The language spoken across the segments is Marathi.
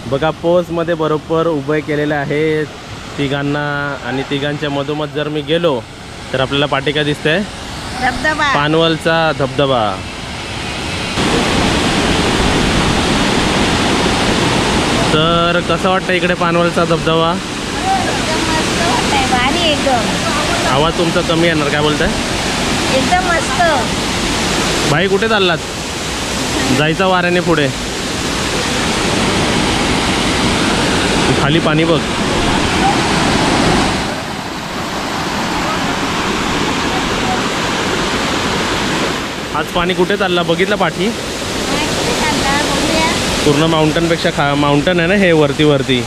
बघा पोजमध्ये बरोबर उभे केलेले आहे तिघांना आणि तिघांच्या मधोमध जर मी गेलो तर आपल्याला पाठी काय दिसते? धबधबा, पानवलचा धबधबा। तर कसं वाटतं इकडे पानवलचा धबधबा? एकदम मस्त वाटतंय, भारी एकदम। आवाज तुमचा कमी येणार, काय बोलताय? एकदम मस्त। भाई कुठे चाललात? जायचा वाऱ्याने पुढे, खाली पाणी बघ। आज पाणी कुठे चालला बघितलं पाठी? पूर्ण माउंटन पेक्षा माउंटन आहे ना हे, वरती वरती।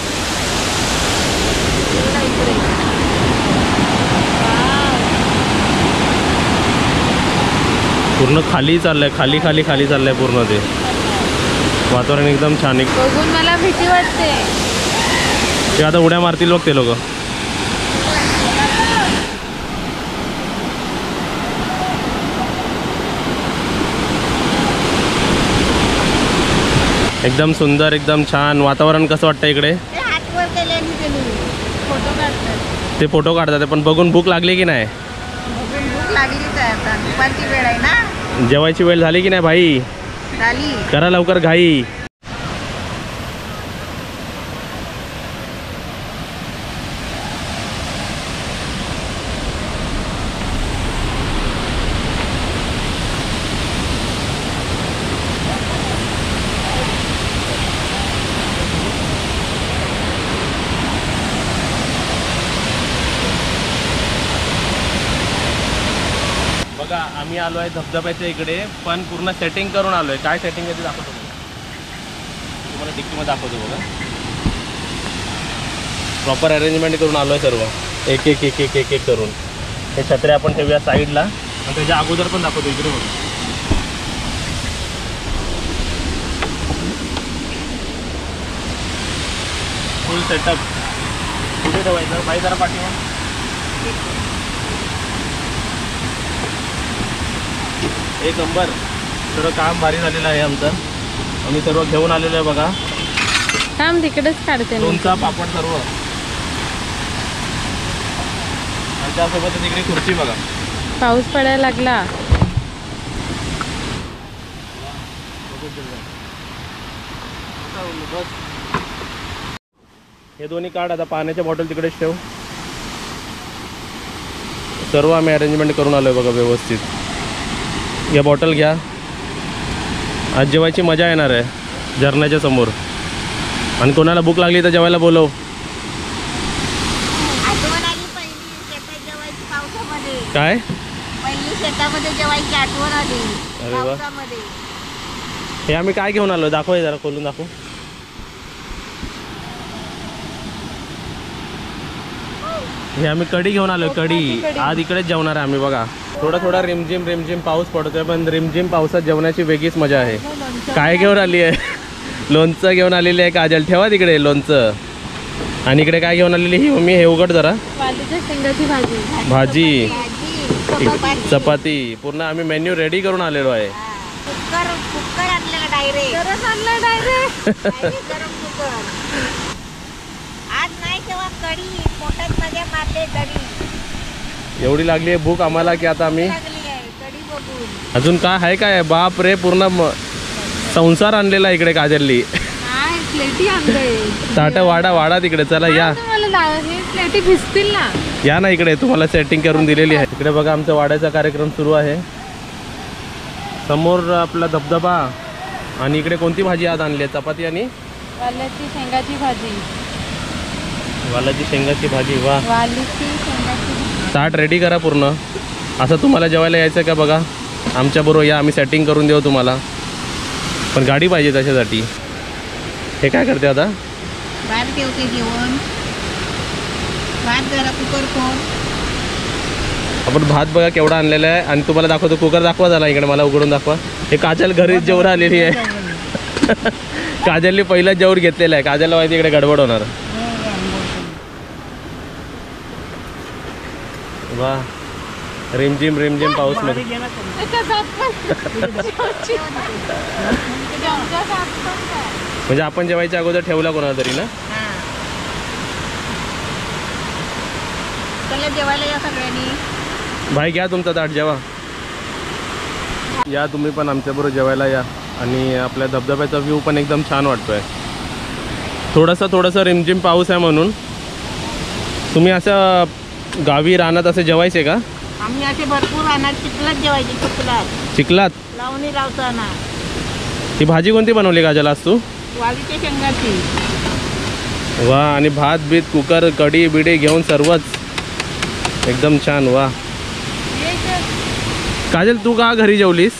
पूर्ण खाली चाललंय, खाली खाली खाली चाललंय पूर्ण। ते वातावरण एकदम छान आहे। बघून मला भीती वाटते। ते आता उड्या मारतील बघ ते लोक। एकदम सुंदर, एकदम छान वातावरण। कसं वाटतं इकडे? ते फोटो काढतात, पण बघून भूक लागली की नाही? भूक लागलीच आहे, आता दुपारची वेळ आहे ना। जेवायची वेळ झाली की नाही भाई? झाली। करा लवकर घाई। बघा आम्ही आलो आहे धबधब्याच्या इकडे, पण पूर्ण सेटिंग करून आलो आहे। काय सेटिंग आहे ते दाखवतो तुम्हाला, डिक्कीमध्ये दाखवतो बघा। प्रॉपर अरेंजमेंट करून आलो आहे सर्व, एक एक एक एक एक एक करून। हे छत्र्या आपण ठेवूया साईडला, आणि त्याच्या अगोदर पण दाखवतो इकडे बघा। Full setup. कुठे ठेवायचं बाई जरा पाठीवर? एक नंबर, सर्व काम भारी झालेलं आहे आमचं। आम्ही सर्व घेऊन आलेलो आहे बघा। काम तिकडेच काढते, लोणचा पापड सर्व। आणि त्यासोबत तिकडे खुर्ची बघा। पाऊस पडायला लागला। हे दोन्ही काढ, आता पाण्याच्या बॉटल तिकडेच ठेव। सर्व आम्ही अरेंजमेंट करून आलो आहे बघा व्यवस्थित। या बॉटल घ्या, आज जेवायची मजा येणार आहे झरण्याच्या समोर। आणि कोणाला भूक लागली तर जेवायला बोलव। काय? पहिली शेतामध्ये जेवायची आठवण आली। अरे वा, हे आम्ही काय घेऊन आलो दाखव, जरा खोलून दाखव। हे आम्ही कढी घेऊन आलोय, कढी। आज इकडेच जेवणार आहे आम्ही बघा। थोडा थोडा रिमझिम रिमझिम पाऊस पडतोय, पण रिमझिम पावसात जेवणाची वेगळीच मजा आहे। काय घेऊन आली आहे? लोणचं घेऊन आलेली आहे काजल, ठेवा तिकडे लोणचं। आणि इकडे काय घेऊन आलेली ही मम्मी? हे उघड जरा। शेंगाची भाजी, भाजी, चपाती, पूर्ण आम्ही मेन्यू रेडी करून आलेलो आहे। कुकर आणलेला डायरेक्ट। आज नाही तेव्हा कढी, पोटात मध्ये मारले कढी। एवढी लागली आहे भूक आम्हाला की आता आम्ही कढी बघून अजून काय आहे काय? बाप रे, पूर्ण संसार आणलेला इकडे काजलली। प्लेटी आणले, ताट वाडा वाडा तिकडे। चला या, प्लेटी भिजतील ना। या ना इकडे, तुम्हाला सेटिंग करून दिलेली आहे। इकडे बघा आमचा वाड्याचा कार्यक्रम सुरू आहे। समोर आपला धबधबा, आणि इकडे कोणती भाजी आज आणली आहे? चपाती आणि वालाची शेंगाची भाजी। वालाची शेंगाची भाजी, वा। वालाची शेंगाची ताट रेडी करा पूर्ण। असं तुम्हाला जेवायला यायचं का बघा? आमच्या बरोबर या, आम्ही सेटिंग करून देऊ तुम्हाला, पण गाडी पाहिजे त्याच्यासाठी। हे काय करते आता? भात ठेवते जेवण, भात जरा कुकर फोन। आपण भात बघा केवढा आणलेला आहे, आणि तुम्हाला दाखवतो कुकर। दाखवा झाला इकडे, मला उघडून दाखवा। हे काजल घरी जेवण आलेली आहे। काजलने पहिलाच जेवण घेतलेलं आहे, काजलला माहिती इकडे गडबड होणार। वा, रिमझिम रिमझिम पाऊस मध्ये। म्हणजे आपण जेवायच्या अगोदर ठेवला कोणाला तरी ना. हा चला जेवायला या सगळ्यांनी. भाई घ्या तुमचा ताट जेवा. या तुम्ही पण आमच्याबरोबर जेवायला या. आणि आपल्या धबधब्याचा व्ह्यू पण एकदम छान वाटतोय. थोडंसं रिमझिम पाऊस आहे म्हणून. तुम्ही असं गावी रानात असे जेवायचे का? आम्ही असे भरपूर रानात चिखलात जेवायचे. चिखलात लावणी लावताना. ही भाजी कोणती बनवली काजल आज तू? वालीच्या शेंगाची. वा. आणि भात बीत कुकर कढी बिडी घेऊन सर्वच एकदम छान. वा काजल तू का घरी जेवलीस?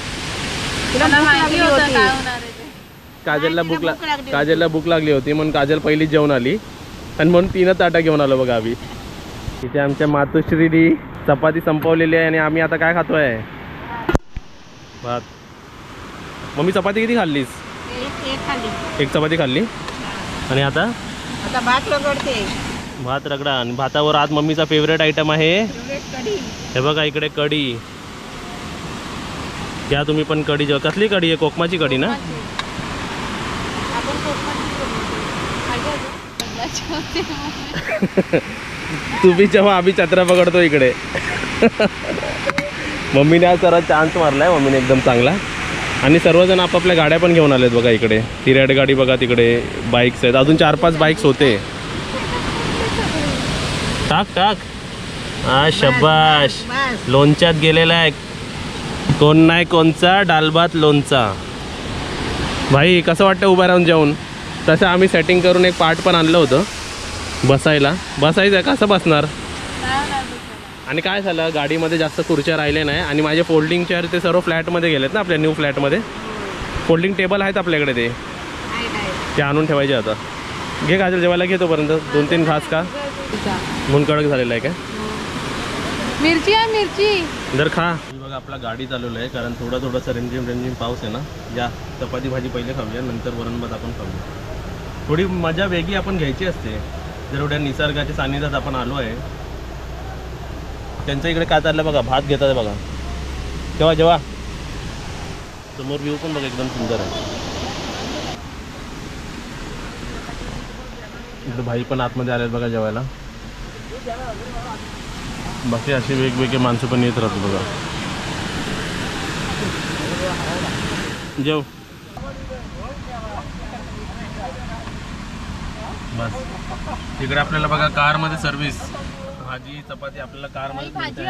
काजलला भूक लागली होती म्हणून काजल पहिलीच जेवण आली आणि म्हणून 3 ताटा घेऊन आलो बघा आम्ही. इथे आमच्या मातोश्रीनी चपाती संपवलेली आहे आणि आम्ही आता काय खातोय? भात. मम्मी चपाती किती खाल्लीस? एक चपाती खाल्ली. आणि आता भात रगडते. भात रगडा. आणि भातावर आज मम्मीचा फेवरेट आयटम आहे. हे बघा इकडे कढी. घ्या तुम्ही पण कढी जेव्हा. कसली कढी आहे? कोकमाची कढी ना? तुम्ही जेव्हा आम्ही चत्रा पकडतो इकडे. मम्मीने आज जरा चान्स मारलाय. मम्मीने एकदम चांगला. आणि सर्वजण आपापल्या गाड्या पण घेऊन आलेत बघा इकडे. ती रेड गाडी बघा तिकडे. बाईक्स आहेत. अजून 4-5 बाईक्स होते. टाक टाक. हा शब्बाश. लोणच्यात गेलेला आहे. कोण नाही कोणचा डालभात लोणचा. भाई कसं वाटतं उभं राहून जेवून? तसं आम्ही सेटिंग करून एक पार्ट पण आणलं होतं बसायचं. कसं बसणार? आणि काय झालं गाडीमध्ये जास्त खुर्च्या राहिले नाही. आणि माझे फोल्डिंग चेअर ते सर्व फ्लॅटमध्ये गेलेत ना. आपल्या न्यू फ्लॅटमध्ये फोल्डिंग टेबल आहेत आपल्याकडे. ते आणून ठेवायचे आता. घे काजल जेवायला. घे तोपर्यंत 2-3 घास का म्हणून कडक झालेला आहे काय? मिरची आहे मिरची. जर खा. बघा आपला गाडी चालवलं आहे कारण थोडंसं रिमझिम पाऊस आहे ना. या चपाती भाजी पहिले खाऊया नंतर वरण भात आपण खाऊया. थोडी मजा वेगळी आपण घ्यायची असते जर एवढ्या निसर्गाच्या सानिध्यात आपण आलो आहे. त्यांचं इकडे काय चाललं बघा. भात घेतात बघा. जेव्हा समोर व्ह्यू पण बघा एकदम सुंदर आहे. इकडे भाई पण आतमध्ये आलेत बघा जेवायला. बाकी असे वेगवेगळे माणसं पण येत राहतात बघा. जेव. बस तिकडे आपल्याला बघा कारमध्ये सर्व्हिस. भाजी चपाती आपल्याला कारमध्ये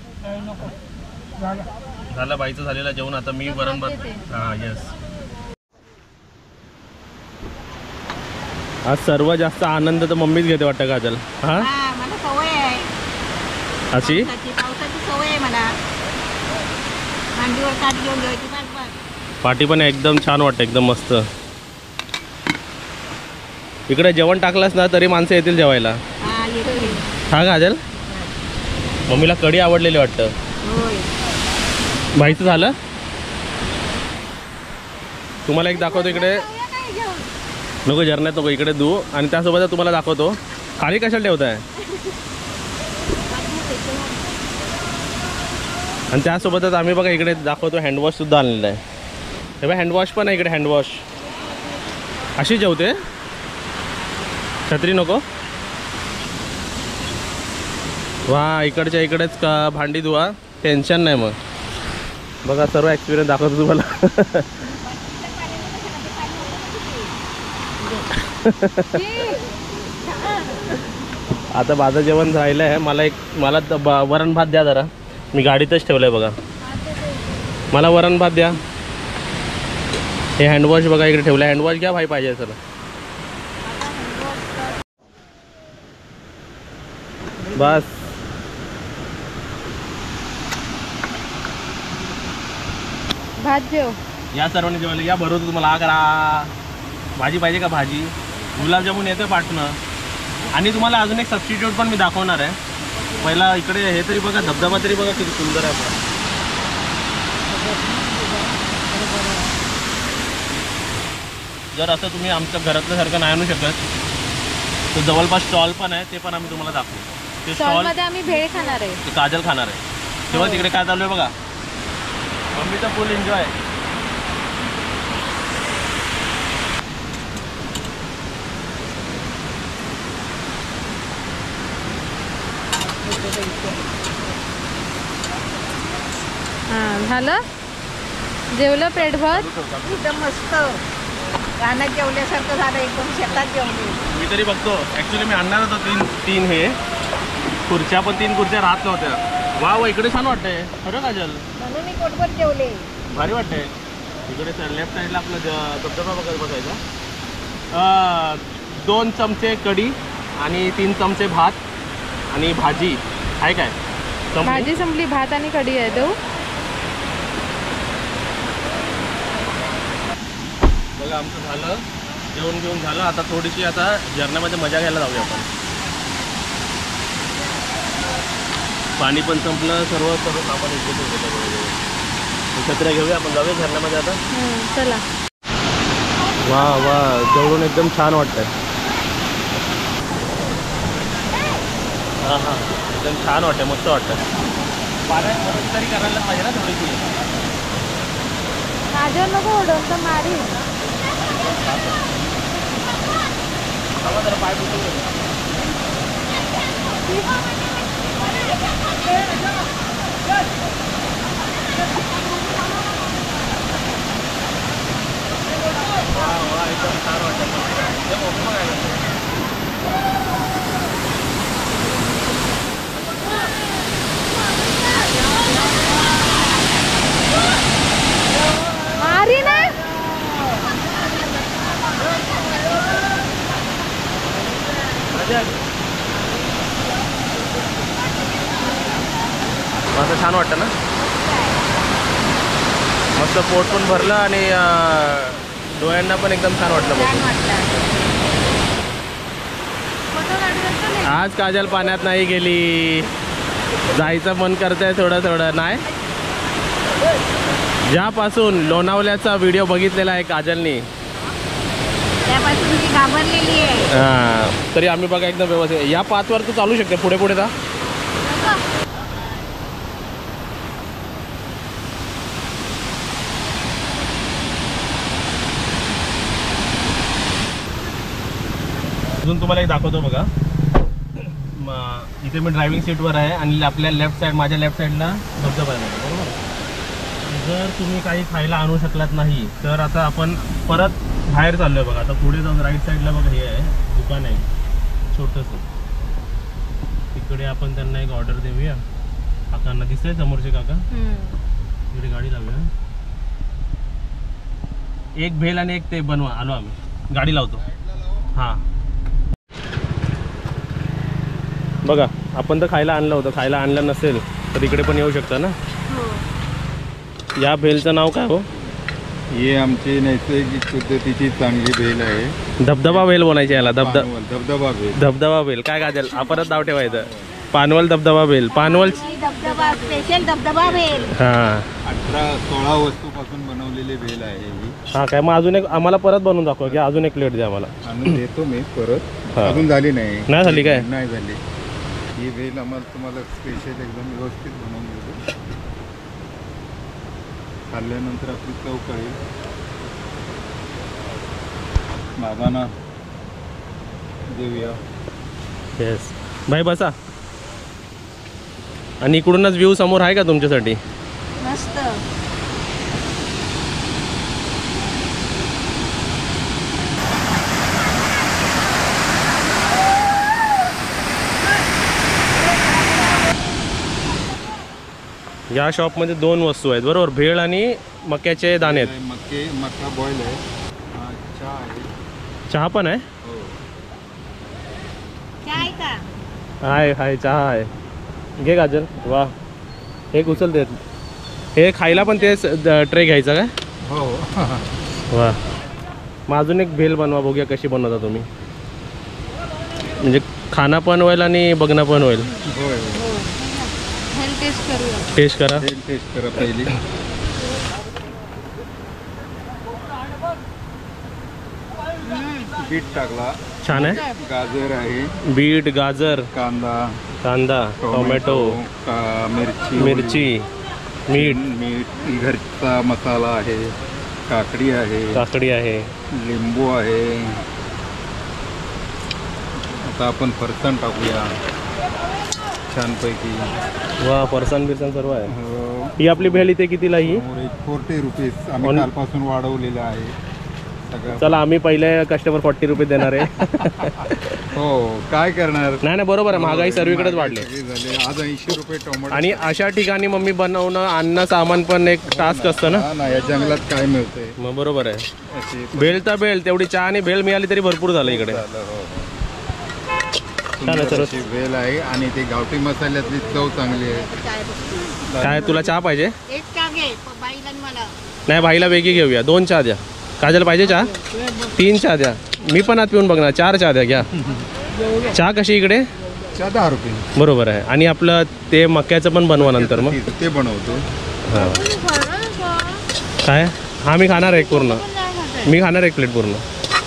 झालं. बाईचं झालेलं जेवण. आता मी वरण भात. हां येस. आज सर्वात जास्त आनंद तर मम्मीच घेते वाटतं काजल. हां मला सवय आहे अशी. पावसाची सवय आहे मला. मांडीवर ताट घेऊन जायची. पाटी पण एकदम छान वाटतं. एकदम मस्त. इकडे जेवण टाकलंस ना तरी माणसं येतील जेवायला. हा काजल. मम्मीला कढी आवडलेली वाटतं. भाईचं झालं. तुम्हाला एक दाखवतो इकडे. नको झरण्यात नको. इकडे धू. आणि त्यासोबत तुम्हाला दाखवतो. खाली कशाला ठेवताय? आणि त्यासोबतच आम्ही बघा इकडे दाखवतो हँडवॉश सुद्धा आणलेला आहे. हे बघा हँडवॉश पण आहे इकडे. हँडवॉश. अशी जेवते. छत्री नको. वा इकडच्या इकडेच का भांडी धुवा. टेन्शन नाही मग. बघा सर्व एक्सपिरियन्स दाखवतो तुम्हाला. आता माझं जेवण राहिलं आहे. मला वरण भात द्या जरा. मी गाडीतच ठेवलं आहे बघा. मला वरण भात द्या. हे हँडवॉश बघा इकडे ठेवलं आहे. हँडवॉश घ्या भाई पाहिजे सर. बस भात जेव. या सर्वांनी जेवायला या. बरोबर तुम्हाला हा करा. भाजी पाहिजे का? भाजी. गुलाबजामुन येतं पाठणं. आणि तुम्हाला अजून एक सबस्टिट्यूट पण मी दाखवणार आहे. पहिला इकडे हे तरी बघा. धबधबा तरी बघा किती सुंदर आहे आपला. जर असं तुम्ही आमच्या घरातल्यासारखं नाही आणू शकत तर जवळपास स्टॉल पण आहे. ते पण आम्ही तुम्हाला दाखवू. ते स्टॉलमध्ये आम्ही भेळ खाणार आहे. ते काजल खाणार आहे. तेव्हा तिकडे काय चालू आहे बघा. मम्मीचा फुल एन्जॉय. हां झालं जेवलं पेटभर एकदम मस्त रानात जेवल्यासारखं झालं एकदम शेतात जेवले मी तरी बघतो ॲक्च्युली मी आणणार होतो तीन हे खुर्च्या पण 3 खुर्च्या राहत नव्हत्या वा इकडे छान वाटतंय खरं काजल म्हणून मी पोटभर जेवले भारी वाटतंय इकडे लेफ्ट साईडला आपलं धबधबा वगैरे बघायचा 2 चमचे कढी आणि 3 चमचे भात आणि भाजी आहे काय भाजी संपली भात आणि कढी आहे देऊ बघा आमचं झालं जेवण घेऊन झालं आता थोडीशी आता झरण्यामध्ये मजा घ्यायला जाऊया आपण पाणी पण संपलं सर्व सामान इथे छत्र्या घेऊया आपण जाऊया झरण्यामध्ये आता चला वा वा जवळून एकदम छान वाटतंय हां हां एकदम छान वाटतंय मस्त वाटतं पाण्यात मदत तरी करायला पाहिजे ना थोडीशी माझ्यावर नको ओढून तर मारी जरा पाय पुसून एकदम छान वाटतं मारी ना असं छान वाटतं ना मस्त पोट पण भरलं आणि डोळ्यांना पण एकदम छान वाटलं आज काजल पाण्यात नाही गेली जायचं मन करतंय थोडं नाही ज्यापासून लोणावल्याचा व्हिडिओ बघितलेला आहे काजलनी त्यापासून मी घाबरलेली आहे तरी आम्ही बघा एकदम व्यवस्थित या पाथवर तू चालू शकते पुढे जा अजून तुम्हाला एक दाखवतो बघा इथे मी ड्रायव्हिंग सीटवर आहे आणि आपल्या लेफ्ट साईड माझ्या लेफ्ट साईडला धबधबा आहे बरोबर जर तुम्ही काही खायला आणू शकलात नाही तर आता आपण परत बाहेर चाललोय बघा आता पुढे जाऊन राईट साईडला बघा हे आहे दुकान आहे छोटंसं तिकडे आपण त्यांना एक ऑर्डर देऊया काकांना दिसतंय समोरचे काका इकडे गाडी लावूया एक भेल आणि एक ते बनवा आलो आम्ही गाडी लावतो हां बघा आपण तर खायला आणलं होतं खायला आणलं नसेल तर इकडे पण येऊ शकता ना या भेलचं नाव काय हो हे आमची नैसर्गिक पद्धतीची चांगली भेल आहे धबधबा भेल बोलायची याला धबधबा भेल धबधबा भेल काय काजल आपणच नाव ठेवायचं पानवल धबधबा भेल पानवल धबधबा स्पेशल धबधबा भेल हां 18-16 वस्तूपासून बनवलेली भेल आहे ही हां काय मग अजून एक आम्हाला परत बनवून दाखवा की अजून एक प्लेट द्या आम्हाला आणून देतो मी परत अजून झाली नाही झाली काय नाही झाली ही भेल आम्हाला तुम्हाला स्पेशल एकदम व्यवस्थित बनवून देतो खाल्ल्यानंतर आपली चव कळेल बाबांना देऊया येस भाई बसा आणि इकडूनच व्ह्यू समोर आहे का तुमच्यासाठी मस्त या शॉपमध्ये 2 वस्तू आहेत बरोबर भेळ आणि मक्याचे दाणे आहेत मका बॉईल आहे चहा आहे चहा पण आहे हो काय का हाय चहा आहे घे गाजर वा हे उचलते हे खायला पण तेच ट्रे घ्यायचा काय हो वा मग अजून एक भेल बनवा बघूया कशी बनवता तुम्ही म्हणजे खाणं पण होईल आणि बघणं पण होईल होय टेस्ट करा टेस्ट करा पहिली बीट टाकला छान आहे गाजर आहे बीट गाजर कांदा टोमॅटो मिरची मीठ घरचा मसाला आहे काकडी आहे लिंबू आहे आता आपण फरसाण टाकूया छानपैकी. वा फरसाण बिरसाण सर्व आहे. हो. ही आपली भेल इथे कितीला ही? 40 रुपीज आम्ही On- कालपासून वाढवलेलं आहे सगळं. चला आम्ही पहिले कस्टमर 40 रुपये देणार आहे. हो काय करणार. नाही नाही बरोबर आहे, महागाई सर्वीकडेच वाढली. सगळी झाली. आज 80 रुपये टोमॅटो. आणि अशा ठिकाणी मम्मी बनवणं आणणं सामान पण एक टास्क असतं ना. हा ना, या जंगलात काय मिळतंय मग बरोबर आहे. अशी भेल तर भेल, तेवढी चहा आणि भेल मिळाली तरी भरपूर झालं इकडे. झालं, हो. छान आहे, सुंदर सरस. अशी भेल आहे आणि ती गावठी मसाल्यातली चव चांगली आहे. काय तुला चहा पाहिजे? एक चहा घे बाईला आणि मला. नाही भाईला वेगळी घेऊया. 2 चहा द्या. काजल पाहिजे चहा? 3 चहा द्या. मी पण आज पिऊन बघणार. 4 चहा द्या घ्या. चहा कशी इकडे? 10 रुपये. बरोबर आहे. आणि आपलं ते मक्याचं पण बनवा नंतर मग. ते बनवतो. हां काय? हा मी खाणार एक पूर्ण. मी खाणार 1 प्लेट पूर्ण.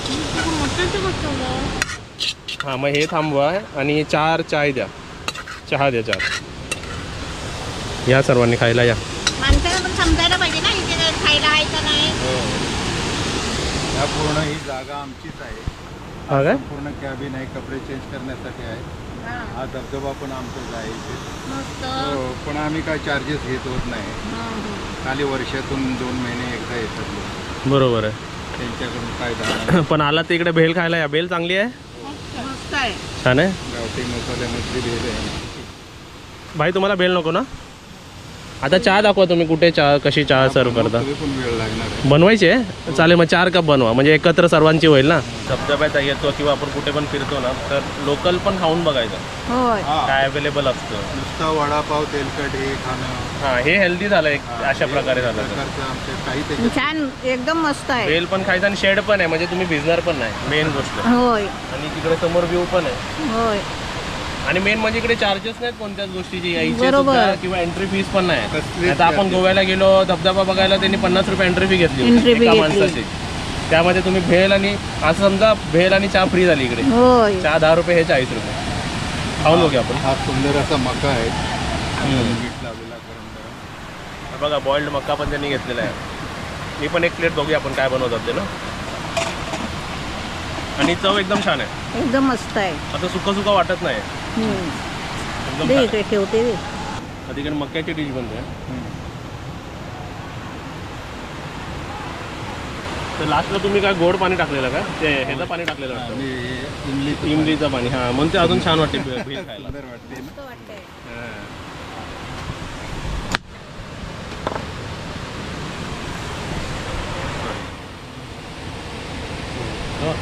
हां मग हे थांबवा आणि 4 चाय द्या. चहा द्या 4. या सर्वांनी खायला या. माणसाला पण समजायला पाहिजे ना इथे काय खायला आहे का नाही. या पूर्ण ही जागा आमचीच आहे. हा काय? पूर्ण कॅबिन आहे, कपडे चेंज करण्यासाठी आहे. हा, हा धबधबा पण आमचाच आहे इथे. मस्त. हो, पण आम्ही काय चार्जेस घेत होत नाही. हा, हा. खाली वर्षातून 2 महिने एकदा येतात लोक. बरोबर आहे. त्यांच्याकडून काय दाणा पण आला तर इकडे भेल खायला या. भेल चांगली आहे, मस्त आहे. छान आहे. गावठी मसाल्यामधली भेल आहे. भाई तुम्हाला भेल नको ना? आता चहा दाखवा तुम्ही कुठे चहा कशी चहा सर्व करता. तरी पण वेळ लागणार आहे. बनवायची आहे? चालेल मग 4 कप बनवा म्हणजे एकत्र सर्वांची होईल ना. धबधब्यात येतो किंवा आपण कुठे पण फिरतो ना तर लोकल पण खाऊन बघायचं होय. हा, काय अवेलेबल असतं. नुसता वडापाव तेलकट हे खाणं हां हे हेल्दी झालं एक अशा प्रकारे झालं. प्रकारचं आमचे काही त्याच्यात छान एकदम मस्त आहे. भेल पण खायचं आणि शेड पण आहे म्हणजे तुम्ही भिजणार पण नाही. मेन गोष्ट. होय आणि तिकडे समोर व्ह्यू पण आहे. होय. आणि मेन म्हणजे इकडे चार्जेस नाहीत कोणत्याच गोष्टीची यायची बरोबर. सुद्धा किंवा एंट्री फीस पण नाही. कसलीच आता आपण charges. गोव्याला गेलो धबधबा बघायला त्यांनी 50 रुपये एंट्री फी घेतली Entry fee एका घेतली. माणसाची. त्यामध्ये तुम्ही भेल आणि असं समजा भेल आणि चहा फ्री झाली इकडे. होय. चहा 10 रुपये हे 40 रुपये. खाऊन बघूया आपण. हा सुंदर असा मका आहे. मीठ लावलेला गरम गरम. बघा बॉइल्ड मक्का पण त्यांनी घेतलेला आहे. मी पण 1 प्लेट बघूया आपण काय बनवतात ते ना. आणि चव एकदम छान आहे. एकदम मस्त आहे. आता सुका सुका वाटत नाही. एकदम दे छान. इकडे ठेवते दे. आता इकडे मक्याची डिश बनते. तर लास्टला तुम्ही काय गोड पाणी टाकलेलं का? ते ह्याचं पाणी टाकलेलं वाटतं. आणि हे इमलीचं इमलीचं पाणी. हां म्हणून ते अजून छान वाटते भेल खायला. सुंदर वाटते ना. मस्त वाटतंय. हां. हो.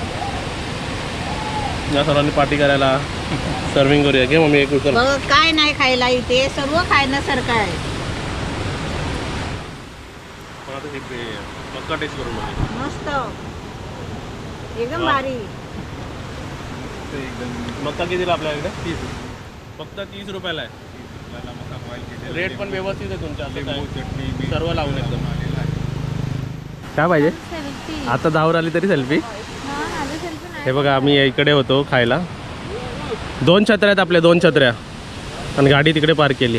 या सर्वांनी पार्टी करायला सर्विंग करूया की मम्मी एक उचल. बघ काय नाही खायला इथे सर्व खाण्यासारखं आहे. पण आता हे मक्का टेस्ट करून बघूया. मस्त एकदम भारी. ते एकदम मक्का कितीला आपल्याकडे? 30 फक्त 30 रुपयाला आहे. रुपयाला मका boil केलेला. रेट पण व्यवस्थित आहे तुमच्या. असं लिंबू काय चटणी मीठ सर्व लावून एकदम. आलेलं आहे. काय पाहिजे? आता 10 आली तरी सेल्फी. हे बघा आम्ही इकडे होतो खायला. 2 छत्र्या आहेत आपल्या. 2 छत्र्या आणि गाडी तिकडे पार्क केली.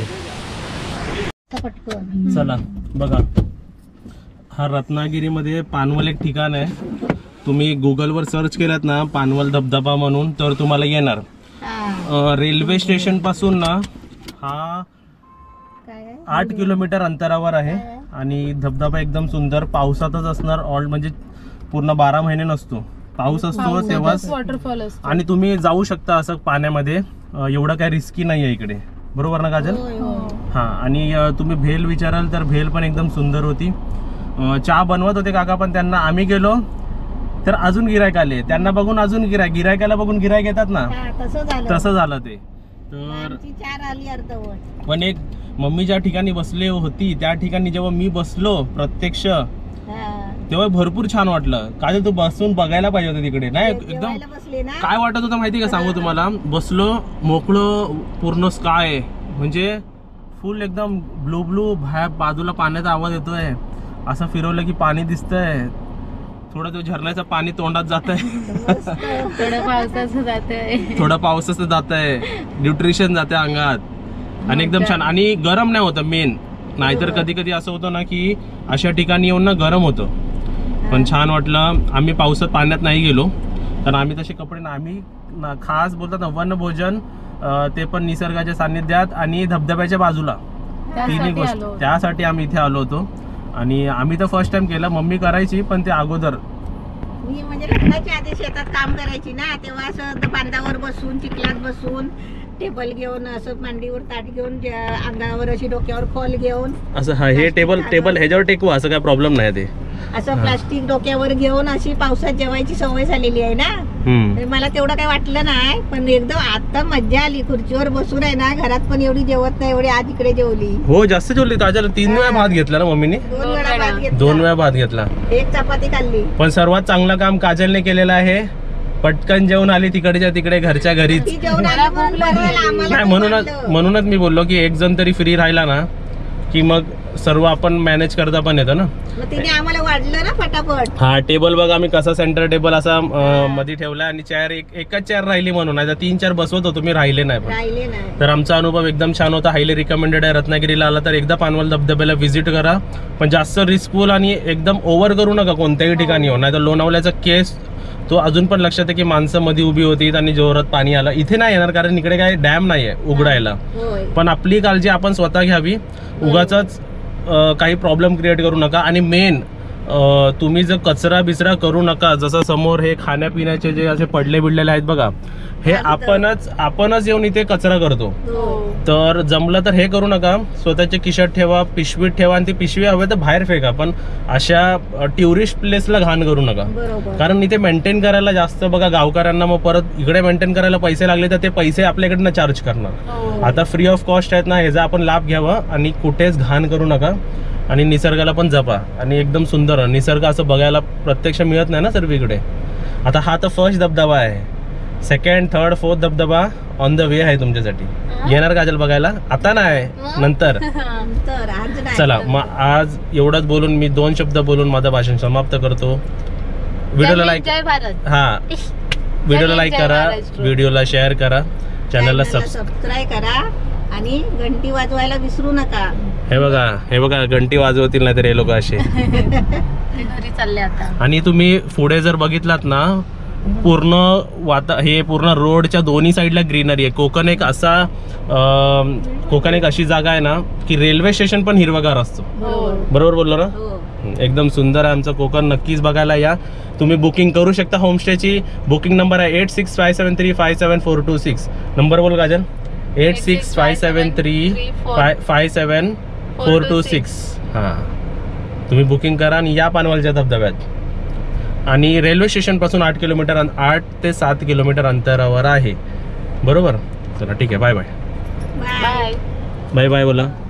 चला बघा हा रत्नागिरीमध्ये पानवल एक ठिकाण आहे. तुम्ही गुगलवर सर्च केलात ना पानवल धबधबा म्हणून तर तुम्हाला येणार. रेल्वे स्टेशन पासून ना हा 8 किलोमीटर अंतरावर आहे. आणि धबधबा एकदम सुंदर. पावसातच असणार. ऑल म्हणजे पूर्ण 12 महिने नसतो. पाऊस असतो तेव्हाच वॉटरफॉल असतो. आणि तुम्ही जाऊ शकता असं पाण्यामध्ये. एवढं काय रिस्की नाही आहे इकडे. बरोबर ना काजल? हां. आणि तुम्ही भेल विचाराल तर भेल पण एकदम सुंदर होती. चहा बनवत होते काका पण त्यांना आम्ही गेलो तर अजून गिरायक आले. त्यांना बघून अजून गिरायकाला बघून गिरायक येतात ना तसं झालं ते. तर 4 आली अर्धवट. पण एक मम्मी ज्या ठिकाणी बसले होती त्या ठिकाणी जेव्हा मी बसलो प्रत्यक्ष तेव्हा भरपूर छान वाटलं. काय तू बसून बघायला पाहिजे होतं तिकडे. नाही एकदम बसले ना. काय वाटत होतं माहिती का सांगू तुम्हाला. बसलो मोकळं पूर्ण स्काय म्हणजे फुल एकदम ब्लू ब्लू. बाजूला पाण्याचा आवाज येतोय. असं फिरवलं की पाणी दिसतंय. थोडं तो झरण्याचं पाणी तोंडात जात आहे. थोडं पावसाचं जातंय. थोडं पावसाचं जात आहे. न्यूट्रिशन जाते अंगात. आणि एकदम छान. आणि गरम नाही होतं मेन. नाहीतर कधी कधी असं होतं ना की अशा ठिकाणी येऊन ना गरम होतं. पण छान वाटलं. आम्ही पावसात पाण्यात नाही गेलो कारण आम्ही तसे कपडे ना. आम्ही खास बोलतात ना वनभोजन ते पण निसर्गाच्या सान्निध्यात आणि धबधब्याच्या बाजूला. तिन्ही त्यासाठी गोष्ट आलो. त्यासाठी आम्ही इथे आलो होतो. आणि आम्ही तर फर्स्ट टाइम केलं, मम्मी करायची पण ते अगोदर. मी म्हणजे लग्नाच्या आधी शेतात काम करायची ना, तेव्हा असं बांधावर बसून चिखलात बसून टेबल घेऊन असं मांडीवर ताट घेऊन अंगावर अशी डोक्यावर खोल घेऊन असं हे टेबल ह्याच्यावर टेकू असं काय प्रॉब्लेम नाही ते. असं प्लास्टिक डोक्यावर घेऊन अशी पावसात जेवायची सवय झालेली आहे ना. तर मला तेवढं काही वाटलं नाही, पण एकदम आता मज्जा आली. खुर्चीवर बसून आहे ना, घरात पण एवढी जेवत नाही एवढी आज इकडे जेवली. हो जास्त जेवली. ताज्याला 3 वेळा भात घेतला ना मम्मीने. 2 वेळा भात घेतला, 2 वेळा भात घेतला, 1 चपाती खाल्ली. पण सर्वात चांगलं काम काजलने केलेलं आहे. पटकन जेवण आली तिकडच्या तिकडे घरच्या घरीच. ती जेवण आली म्हणून बरं झालं, आम्हाला नाही पण वाटलं. म्हणूनच मी बोललो की एक जण तरी फ्री राहिला ना की मग सर्व आपण मॅनेज करता पण येतं ना. मग तिने आम्हाला वाढलं ना फटाफट. हा टेबल बघा आम्ही कसा सेंटर टेबल असा मध्ये ठेवला आणि चेअर एकच चेअर राहिली म्हणून, नाही तर 3-4 बसवत होतो मी, राहिले नाही. पण राहिले नाही. तर आमचा अनुभव एकदम छान होता. हायली रिकमेंडेड आहे. रत्नागिरीला आला तर एकदा पानवल धबधब्याला व्हिजिट करा, पण जास्त रिस्कफुल आणि एकदम ओव्हर करू नका कोणत्याही ठिकाणी हो. नाही तर लोणावल्याचा केस तो अजून पण लक्षात आहे की माणसं मध्ये उभी होती आणि जोरात पाणी आलं. इथे नाही येणार कारण इकडे काय डॅम नाही आहे उघडायला. होय. पण आपली काळजी आपण स्वतः घ्यावी, उगाच काही प्रॉब्लेम क्रिएट करू नका. आणि मेन तुम्ही जर कचरा बिचरा करू नका. जसं समोर हे खाण्यापिण्याचे जे असे पडले बिडलेले आहेत बघा, हे आपणच येऊन इथे कचरा करतो. हो. तर जमलं तर हे करू नका. स्वतःच्या खिशात ठेवा, पिशवीत ठेवा आणि ती पिशवी हवे तर बाहेर फेका, पण अशा टुरिस्ट प्लेसला घाण करू नका. बरोबर. कारण इथे मेंटेन करायला जास्त बघा गावकऱ्यांना, मग परत इकडे मेंटेन करायला पैसे लागले तर ते पैसे आपल्याकडनं चार्ज करणार. आता फ्री ऑफ कॉस्ट आहेत ना, ह्याचा आपण लाभ घ्यावा आणि कुठेच घाण करू नका. आणि निसर्गाला पण जपा. आणि एकदम सुंदर निसर्ग असं बघायला प्रत्यक्ष मिळत नाही ना सर्वीकडे. आता हा तर फर्स्ट धबधबा आहे. 2nd, 3rd, 4th धबधबा ऑन द वे आहे तुमच्यासाठी. येणार काजल बघायला? आता नाही, नंतर. तर आज नाही. चला मग आज एवढंच बोलून मी 2 शब्द बोलून माझं भाषण समाप्त करतो. व्हिडिओला लाईक, जय भारत. हा व्हिडिओला लाईक करा, व्हिडिओला शेअर करा, चॅनलला सबस्क्राईब करा आणि घंटी वाजवायला विसरू नका. हे बघा घंटी वाजवतील नाही तर हे लोक असे. ते घरी चालले आता. आणि तुम्ही पुढे जर बघितलात ना, हे पूर्ण रोडच्या दोन्ही साईडला ग्रीनरी आहे. कोकण एक अशी जागा आहे ना की रेल्वे स्टेशन पण हिरवगार असतो. बरोबर बोललो ना? एकदम सुंदर आहे आमचं कोकण. नक्कीच बघायला या. तुम्ही बुकिंग करू शकता होमस्टेची. बुकिंग नंबर आहे 8657357426. नंबर बोल काजल. 8657357426. हां, तुम्ही बुकिंग करा आणि या पानवलच्या धबधब्यात. आणि रेल्वे स्टेशन पासून 8 ते 7 किलोमीटर अंतरावर आहे. बरोबर. चला ठीक आहे. Bye bye. Bye. Bye bye बोला.